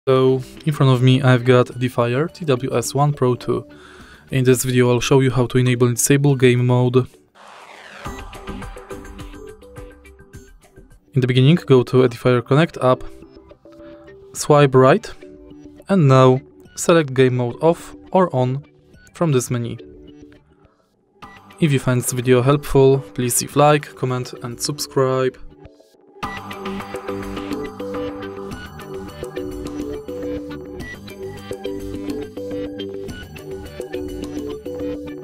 So, in front of me I've got Edifier TWS1 Pro 2. In this video I'll show you how to enable and disable game mode. In the beginning, go to Edifier Connect app, swipe right, and now select game mode off or on from this menu. If you find this video helpful, please leave like, comment and subscribe.